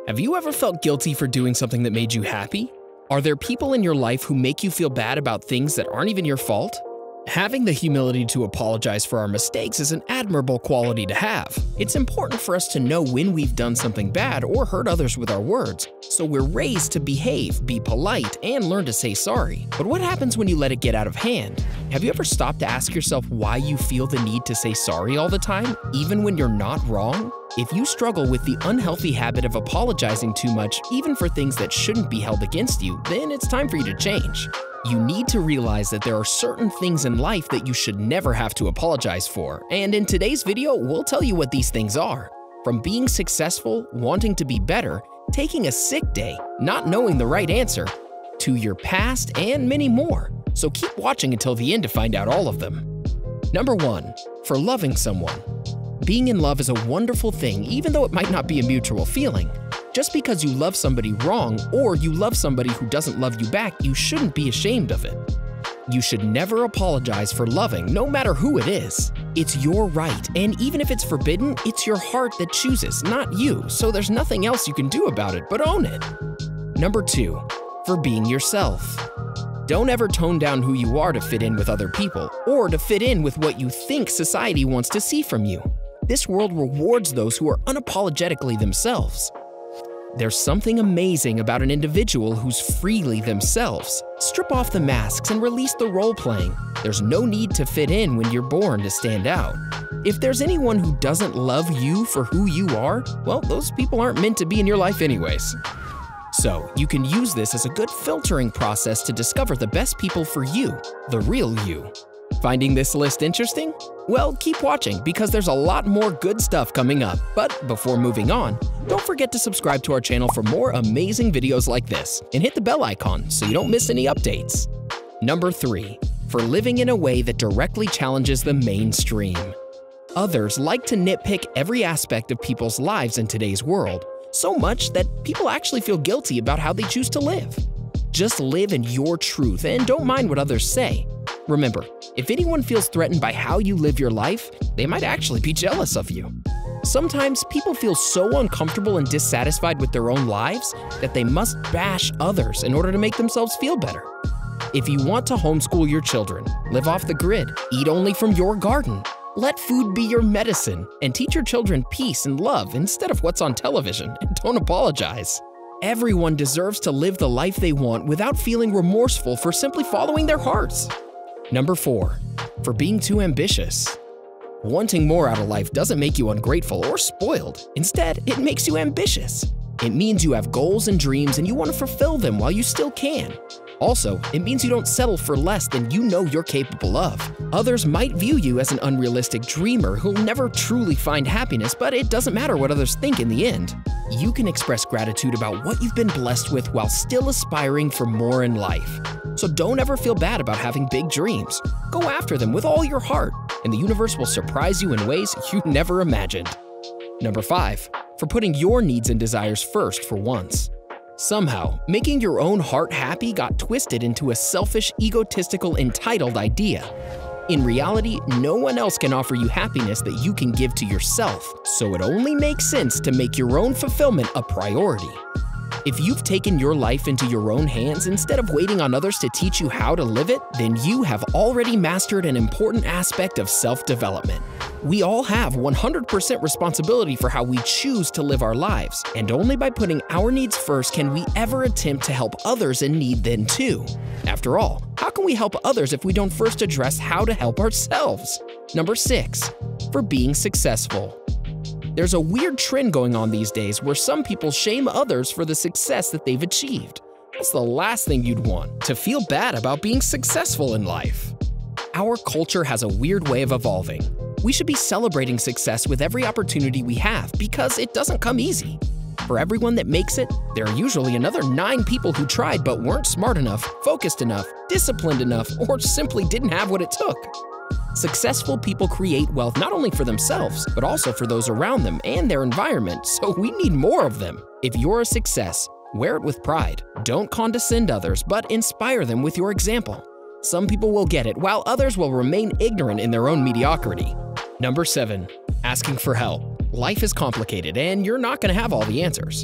Have you ever felt guilty for doing something that made you happy? Are there people in your life who make you feel bad about things that aren't even your fault? Having the humility to apologize for our mistakes is an admirable quality to have. It's important for us to know when we've done something bad or hurt others with our words, so we're raised to behave, be polite, and learn to say sorry. But what happens when you let it get out of hand? Have you ever stopped to ask yourself why you feel the need to say sorry all the time, even when you're not wrong? If you struggle with the unhealthy habit of apologizing too much, even for things that shouldn't be held against you, then it's time for you to change. You need to realize that there are certain things in life that you should never have to apologize for, and in today's video, we'll tell you what these things are. From being successful, wanting to be better, taking a sick day, not knowing the right answer, to your past and many more. So keep watching until the end to find out all of them. Number 1. For loving someone. Being in love is a wonderful thing, even though it might not be a mutual feeling. Just because you love somebody wrong or you love somebody who doesn't love you back, you shouldn't be ashamed of it. You should never apologize for loving, no matter who it is. It's your right, and even if it's forbidden, it's your heart that chooses, not you, so there's nothing else you can do about it but own it. Number 2. For being yourself. Don't ever tone down who you are to fit in with other people, or to fit in with what you think society wants to see from you. This world rewards those who are unapologetically themselves. There's something amazing about an individual who's freely themselves. Strip off the masks and release the role-playing. There's no need to fit in when you're born to stand out. If there's anyone who doesn't love you for who you are, well, those people aren't meant to be in your life anyways. So, you can use this as a good filtering process to discover the best people for you, the real you. Finding this list interesting? Well, keep watching because there's a lot more good stuff coming up. But before moving on, don't forget to subscribe to our channel for more amazing videos like this and hit the bell icon so you don't miss any updates. Number 3. For living in a way that directly challenges the mainstream. Others like to nitpick every aspect of people's lives in today's world, so much that people actually feel guilty about how they choose to live. Just live in your truth and don't mind what others say. Remember, if anyone feels threatened by how you live your life, they might actually be jealous of you. Sometimes people feel so uncomfortable and dissatisfied with their own lives that they must bash others in order to make themselves feel better. If you want to homeschool your children, live off the grid, eat only from your garden, let food be your medicine, and teach your children peace and love instead of what's on television, and don't apologize. Everyone deserves to live the life they want without feeling remorseful for simply following their hearts. Number 4. For being too ambitious. Wanting more out of life doesn't make you ungrateful or spoiled. Instead, it makes you ambitious. It means you have goals and dreams and you want to fulfill them while you still can. Also, it means you don't settle for less than you know you're capable of. Others might view you as an unrealistic dreamer who'll never truly find happiness, but it doesn't matter what others think in the end. You can express gratitude about what you've been blessed with while still aspiring for more in life. So don't ever feel bad about having big dreams. Go after them with all your heart, and the universe will surprise you in ways you never imagined. Number 5. For putting your needs and desires first for once. Somehow, making your own heart happy got twisted into a selfish, egotistical, entitled idea. In reality, no one else can offer you happiness that you can give to yourself, so it only makes sense to make your own fulfillment a priority. If you've taken your life into your own hands instead of waiting on others to teach you how to live it, then you have already mastered an important aspect of self-development. We all have 100% responsibility for how we choose to live our lives, and only by putting our needs first can we ever attempt to help others in need then too. After all, how can we help others if we don't first address how to help ourselves? Number 6. For being successful. There's a weird trend going on these days where some people shame others for the success that they've achieved. That's the last thing you'd want, to feel bad about being successful in life. Our culture has a weird way of evolving. We should be celebrating success with every opportunity we have because it doesn't come easy. For everyone that makes it, there are usually another 9 people who tried but weren't smart enough, focused enough, disciplined enough, or simply didn't have what it took. Successful people create wealth not only for themselves, but also for those around them and their environment, so we need more of them. If you're a success, wear it with pride. Don't condescend others, but inspire them with your example. Some people will get it, while others will remain ignorant in their own mediocrity. Number 7. Asking for help. Life is complicated, and you're not going to have all the answers.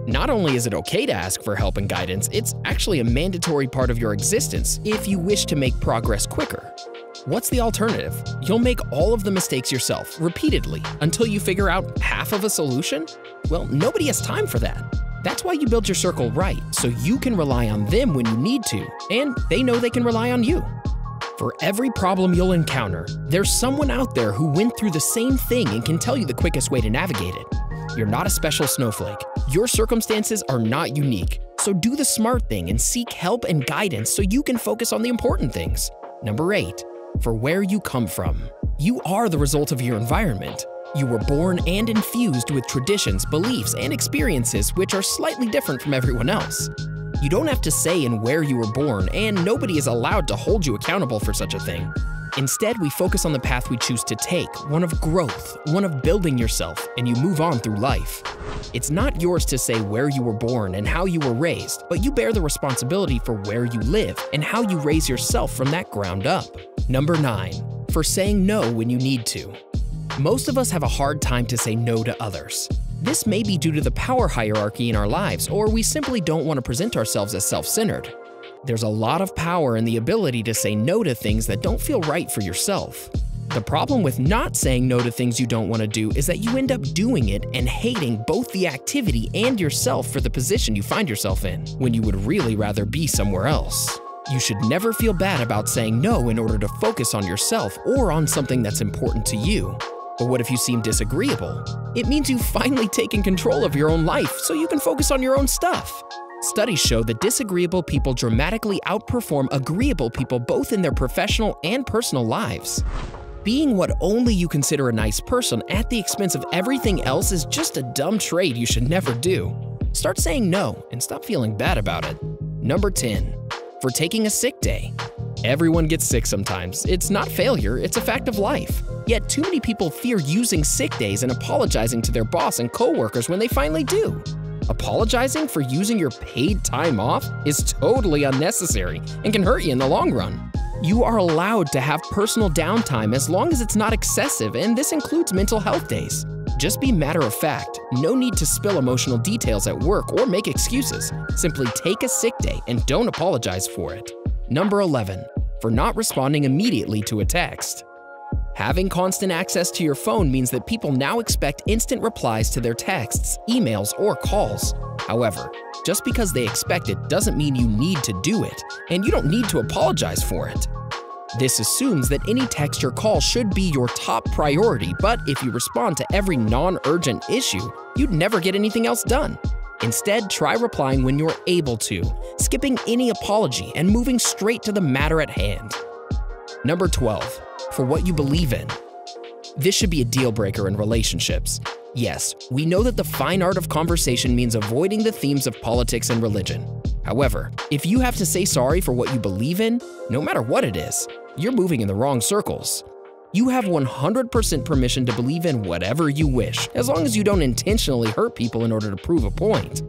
Not only is it okay to ask for help and guidance, it's actually a mandatory part of your existence if you wish to make progress quicker. What's the alternative? You'll make all of the mistakes yourself, repeatedly, until you figure out half of a solution? Well, nobody has time for that. That's why you build your circle right, so you can rely on them when you need to, and they know they can rely on you. For every problem you'll encounter, there's someone out there who went through the same thing and can tell you the quickest way to navigate it. You're not a special snowflake. Your circumstances are not unique, so do the smart thing and seek help and guidance so you can focus on the important things. Number 8. For where you come from. You are the result of your environment. You were born and infused with traditions, beliefs, and experiences which are slightly different from everyone else. You don't have to say in where you were born, and nobody is allowed to hold you accountable for such a thing. Instead, we focus on the path we choose to take, one of growth, one of building yourself, and you move on through life. It's not yours to say where you were born and how you were raised, but you bear the responsibility for where you live and how you raise yourself from that ground up. Number 9. For saying no when you need to. Most of us have a hard time to say no to others. This may be due to the power hierarchy in our lives, or we simply don't want to present ourselves as self-centered. There's a lot of power in the ability to say no to things that don't feel right for yourself. The problem with not saying no to things you don't want to do is that you end up doing it and hating both the activity and yourself for the position you find yourself in, when you would really rather be somewhere else. You should never feel bad about saying no in order to focus on yourself or on something that's important to you. But what if you seem disagreeable? It means you've finally taken control of your own life so you can focus on your own stuff. Studies show that disagreeable people dramatically outperform agreeable people both in their professional and personal lives. Being what only you consider a nice person at the expense of everything else is just a dumb trade you should never do. Start saying no and stop feeling bad about it. Number 10. For taking a sick day. Everyone gets sick sometimes. It's not failure, it's a fact of life. Yet too many people fear using sick days and apologizing to their boss and coworkers when they finally do. Apologizing for using your paid time off is totally unnecessary and can hurt you in the long run. You are allowed to have personal downtime as long as it's not excessive, and this includes mental health days. Just be matter of fact. No need to spill emotional details at work or make excuses. Simply take a sick day and don't apologize for it. Number 11. For not responding immediately to a text. Having constant access to your phone means that people now expect instant replies to their texts, emails, or calls. However, just because they expect it doesn't mean you need to do it, and you don't need to apologize for it. This assumes that any text or call should be your top priority, but if you respond to every non-urgent issue, you'd never get anything else done. Instead, try replying when you're able to, skipping any apology and moving straight to the matter at hand. Number 12. For what you believe in. This should be a deal breaker in relationships. Yes, we know that the fine art of conversation means avoiding the themes of politics and religion. However, if you have to say sorry for what you believe in, no matter what it is, you're moving in the wrong circles. You have 100% permission to believe in whatever you wish, as long as you don't intentionally hurt people in order to prove a point.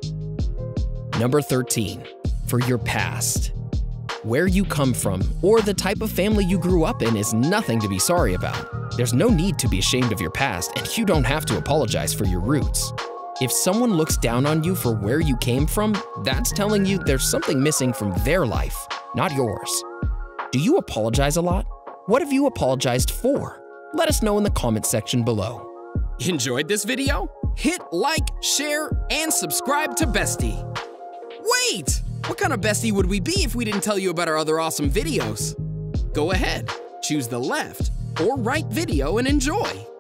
Number 13. For your past. Where you come from or the type of family you grew up in is nothing to be sorry about. There's no need to be ashamed of your past, and you don't have to apologize for your roots. If someone looks down on you for where you came from, that's telling you there's something missing from their life, not yours. Do you apologize a lot? What have you apologized for? Let us know in the comment section below. Enjoyed this video? Hit like, share, and subscribe to Bestie. Wait! What kind of bestie would we be if we didn't tell you about our other awesome videos? Go ahead, choose the left or right video and enjoy.